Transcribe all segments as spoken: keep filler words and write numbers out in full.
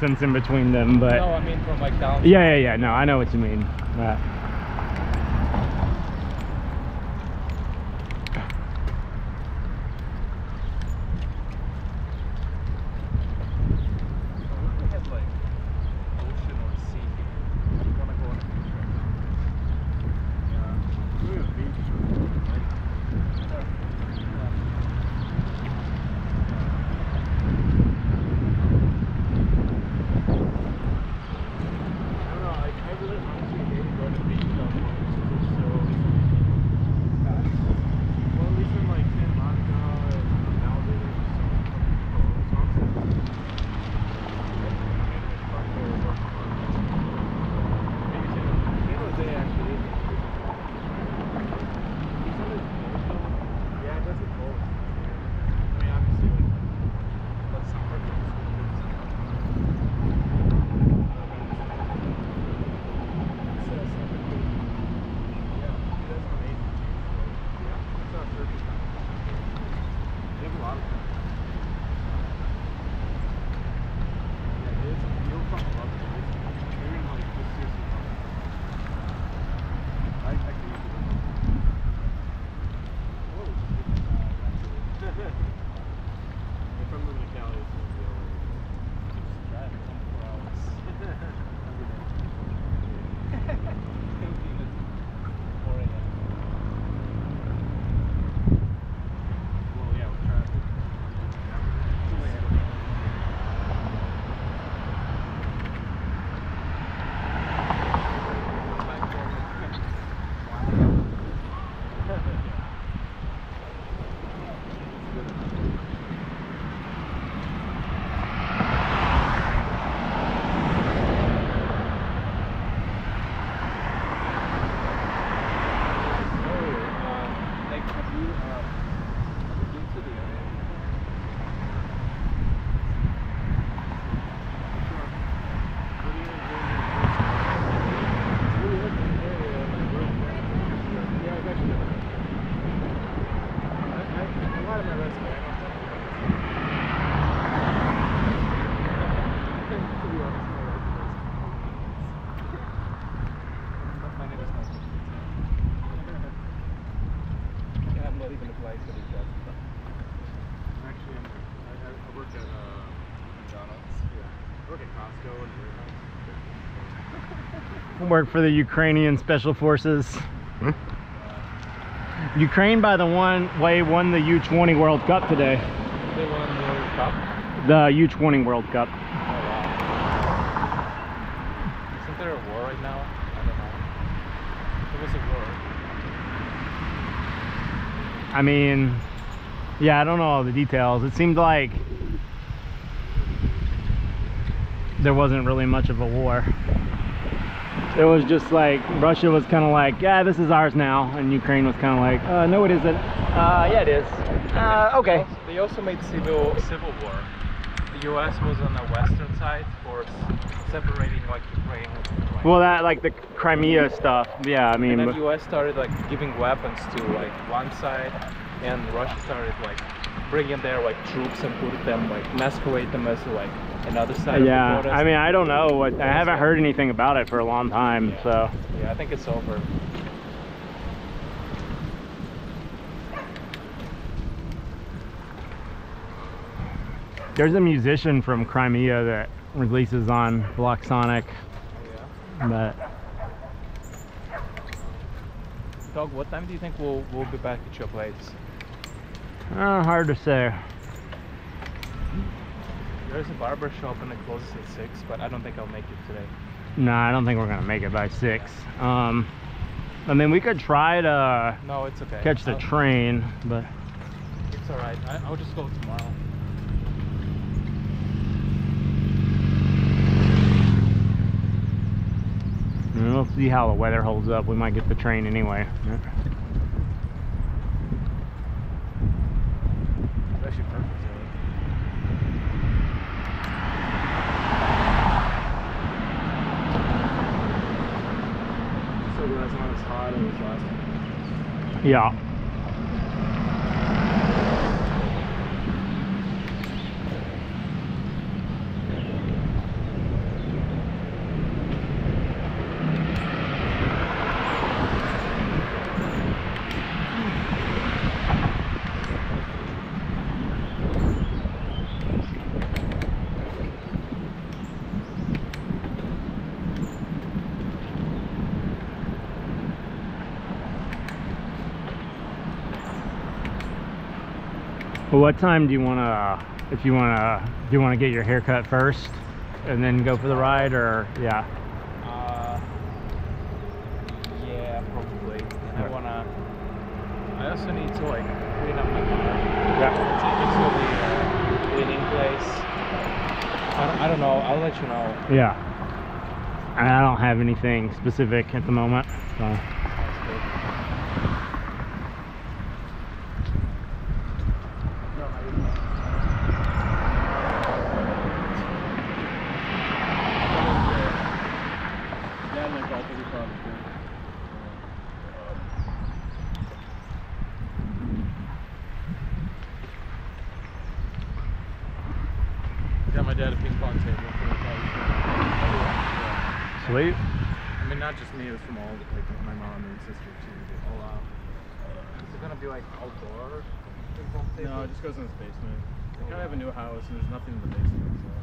distance in between them, but no, I mean from like down. yeah, yeah, yeah. No, I know what you mean. Uh, work for the Ukrainian Special Forces. Hmm? Ukraine, by the one way, won the U twenty World Cup today. They won the World Cup? The U twenty World Cup. Oh, wow. Isn't there a war right now? I don't know. There was a war. I mean, yeah, I don't know all the details. It seemed like there wasn't really much of a war. It was just like Russia was kind of like, yeah, this is ours now, and Ukraine was kind of like, uh, no, it isn't. Uh, yeah, it is. Uh, okay. They also made civil civil war. The U S was on the western side for separating like Ukraine. Like, well, that like the Crimea stuff. Yeah, I mean. And then the U S started like giving weapons to like one side, and Russia started like bringing their like troops and put them like masquerade them as like another side. Yeah, of the I mean, I don't know. What, I haven't heard anything about it for a long time, yeah. so. Yeah, I think it's over. There's a musician from Crimea that releases on Block Sonic. Oh, yeah. But. Dog, what time do you think we'll we'll be back at your place? Uh, hard to say. There's a barber shop and it closes at six, but I don't think I'll make it today. No, I don't think we're gonna make it by six. Um, I mean, we could try to no, it's okay. catch the I'll, train, but it's all right. I, I'll just go tomorrow. and we'll see how the weather holds up. We might get the train anyway. It's actually perfect. So it's not as hot as it was last time. Yeah. Well, what time do you want to, if you want to, do you want to get your hair cut first and then go for the ride, or yeah? Uh, yeah, probably. And I wanna. I also need to like clean up my car. Yeah. Take it to the uh, cleaning place. I don't, I don't know. I'll let you know. Yeah. And I don't have anything specific at the moment, so. Got my dad a ping pong table for the yeah. Sweet. I mean, not just me, it was from all, like, my mom and sister too. They all out. Is it gonna be like outdoor ping pong table? No, it just goes in his basement. They kind of have a new house and there's nothing in the basement, so.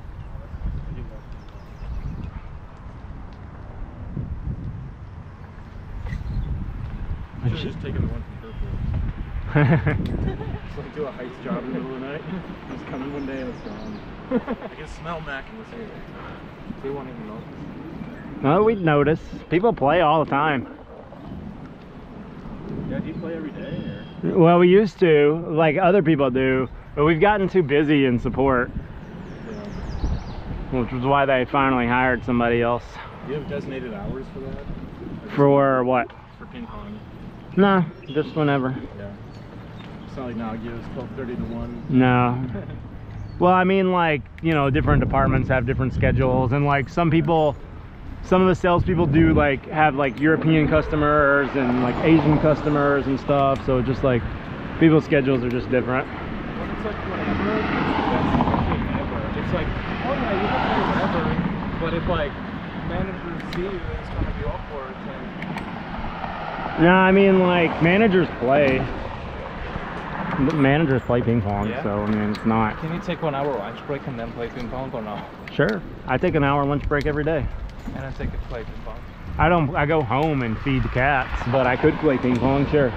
I should have just taken the one from Purple. Just like do a heist job in the middle of the night. Just come in one day and it's gone. I can smell Mac in this area. They won't even notice. No, we'd notice. People play all the time. Yeah, do you play every day or? Well, we used to, like other people do, but we've gotten too busy in support, Yeah. which was why they finally hired somebody else. Do you have designated hours for that? For what? For ping pong. Nah, just whenever. Yeah. It's not like now it gives twelve thirty to one. No. Well, I mean, like, you know, different departments have different schedules, and like some people, some of the salespeople do like have like European customers and like Asian customers and stuff. So just like people's schedules are just different. When it's like whatever, that's ever. It's like, oh yeah, you can do whatever, but if like managers see you, it's gonna be awkward. And No, I mean, like managers play. Managers play ping pong, Yeah? so I mean, it's not. can you take one hour lunch break and then play ping pong or no? Sure, I take an hour lunch break every day. And then take a play ping pong. I don't. I go home and feed the cats, but I could play ping pong, sure.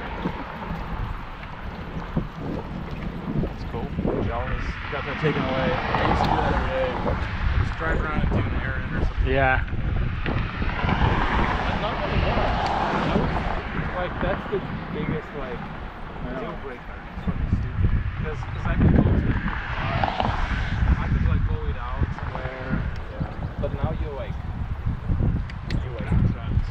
That's cool. Jealous. Got that taken away. I used to do that every day. Just drive around and do an errand or something. Yeah. And not anymore. That was, like that's the biggest like deal breaker. It's fucking stupid. Because I could go to the bar, I could like go eat out somewhere. Yeah. But now you're like you're like trapped.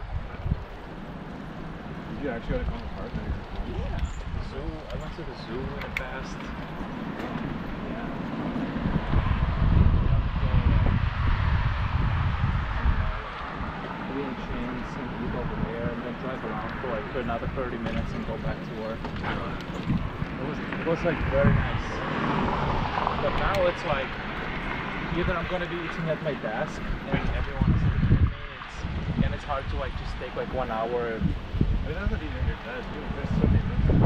Did you actually gotta call the park? Yeah. Zoo. I went to the zoo in the past. Yeah. We in chains and eat over there and then drive around for like for another thirty minutes and go back to work. It was it was like very nice. But now it's like either I'm gonna be eating at my desk and everyone is looking at me, it's, and it's hard to like just take like one hour. I mean, that's not even in your bed, dude. There's so many rooms.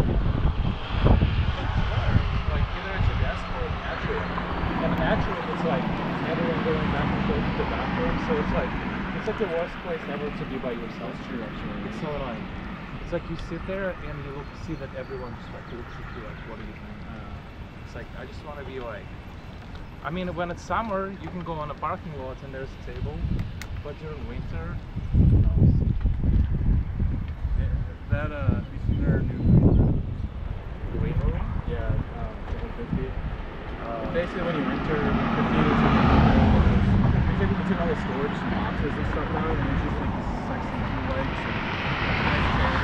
Like either it's a desk or a natural. And a natural is like everyone going back and forth to the bathroom. So it's like it's like the worst place ever to be by yourself. That's true, actually. It's so annoying. It's like you sit there and you look, see that everyone just like looks at you like, what are you doing? Uh, It's like I just want to be like. I mean, when it's summer, you can go on a parking lot and there's a table. But during winter, who knows? yeah, that, uh, have you seen their new green room? Green room? Yeah, um, for fifty. Uh, Basically, when you enter fifty, it's like, it's like all the storage and boxes and stuff out, and it's just like this sexy two legs and nice chairs.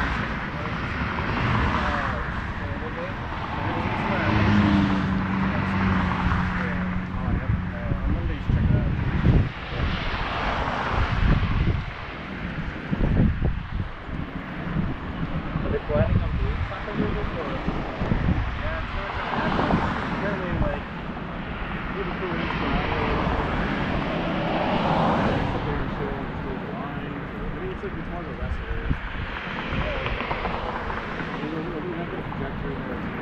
Are they planning on doing something with it or? Yeah, it's not gonna happen. Apparently, like, maybe for restaurant or something or so, just go the lines. Or, I mean, it's like, it's more of a restaurant. We have the projector there, too.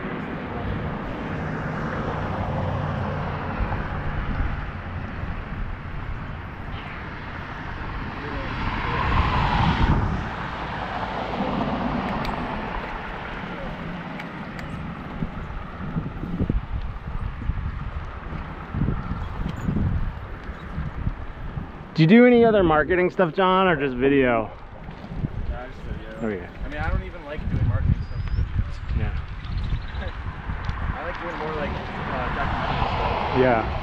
Do you do any other marketing stuff, John, or just video? Nah, just video. Oh yeah. I mean, I don't even like doing marketing stuff for videos. Yeah. I like doing more like uh, documentary stuff.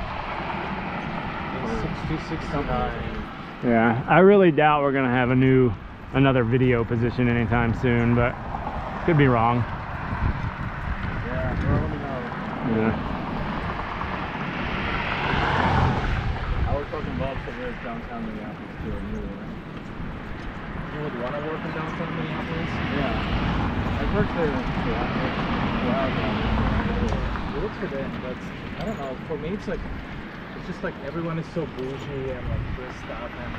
Yeah. sixty, sixty-nine. Yeah. I really doubt we're gonna have a new, another video position anytime soon, but could be wrong. Yeah, well, let me know. Yeah. I was talking Bob Silver's downtown Minneapolis too. I knew that. You would want to work in downtown Minneapolis? Yeah. I've worked there for a while now. It looks good, but I don't know. For me, it's like, it's just like everyone is so bougie and like dressed up and.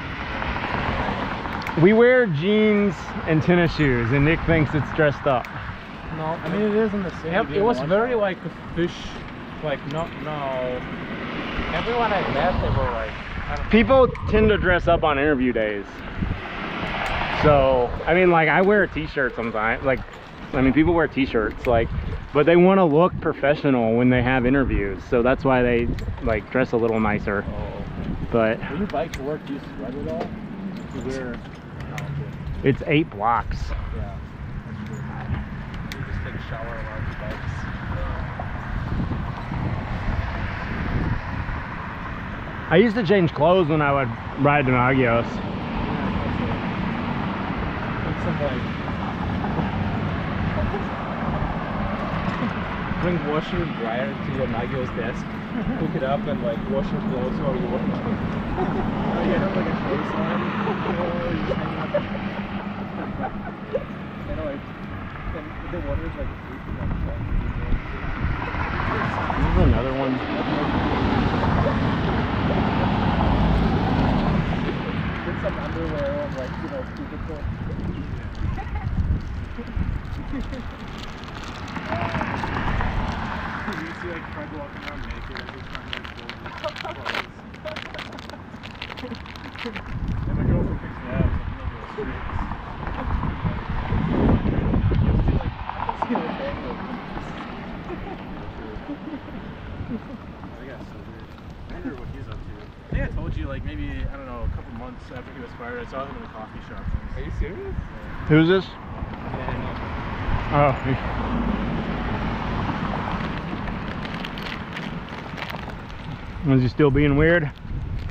Uh, We wear jeans and tennis shoes, and Nick thinks it's dressed up. No, I mean it is in the city. It, it was very like a fish, like no, no. Everyone I met, they were like. I don't know. People tend to dress up on interview days. So, I mean, like, I wear a t-shirt sometimes. Like, I mean, people wear t-shirts, like, but they want to look professional when they have interviews. So that's why they, like, dress a little nicer. Oh, okay. But When you bike to work, do you sweat at all? You wear. Oh, okay. it's eight blocks. Yeah. You just take a shower on our bikes. I used to change clothes when I would ride to Nagios. It's some like. Bring washer and dryer to your Nagios desk, hook it up and like wash your clothes while you work. Oh, you have like a choice line. You know, like, and the water is like freezing on top. This is another one. Get some underwear and like, you know, stupid stuff. You see like Fred walking around naked every time like clothes. And my girlfriend picks me up, so I'm gonna go straight. You see like, I can see like bang over. That guy's so weird. I wonder what he's up to. I think I told you like maybe, I don't know, a couple months after he was fired, I saw him in a coffee shop. Are you serious? Yeah. Who's this? Yeah, Oh. Was he still being weird? Did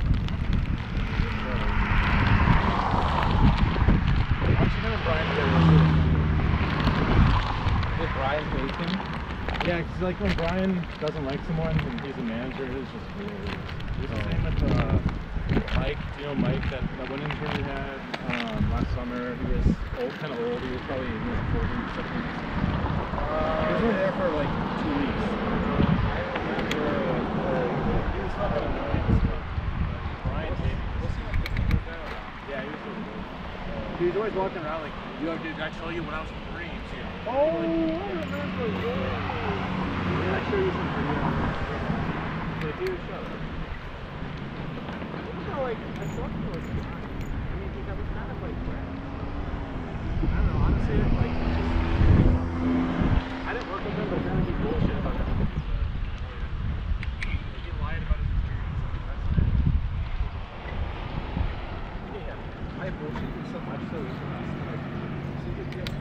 Brian hate him? Yeah, because like when Brian doesn't like someone and he's a manager, it's just weird. It was the same with uh, Mike. You know Mike, that, that one intern we had um, last summer. He was old, kind of old. He was probably in his forties, something. Uh, he was only there for like two weeks. I remember uh, he was fucking annoying as fuck. Brian hated him. We'll see how this goes out. Yeah, he was really good. He was always walking around like, yo, did I tell you when I was in the Marines? You know? Oh, I remember. Yeah, I show you some videos. But dude, shut up. You know, like, I thought he was fine. I mean, because I was kind of like, crap. I don't know, honestly, like, just, I didn't work with him, but then he bullshit about everything he said. Like, he lied about his experience on the president. Yeah, I bullshit him so much, so he's like, see this guy?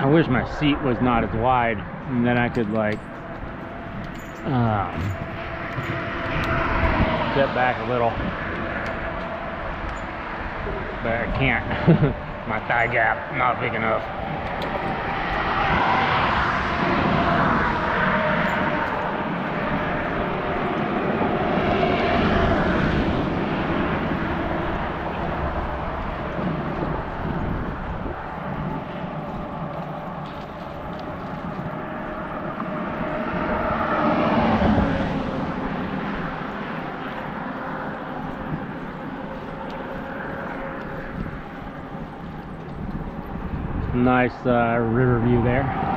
wish my seat was not as wide, and then I could like um, get back a little, but I can't. My thigh gap not big enough. Nice uh, river view there.